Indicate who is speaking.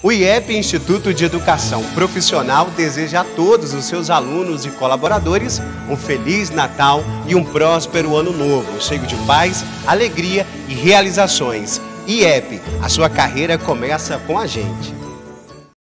Speaker 1: O IEP, Instituto de Educação Profissional, deseja a todos os seus alunos e colaboradores um Feliz Natal e um próspero Ano Novo, cheio de paz, alegria e realizações. IEP, a sua carreira começa com a gente.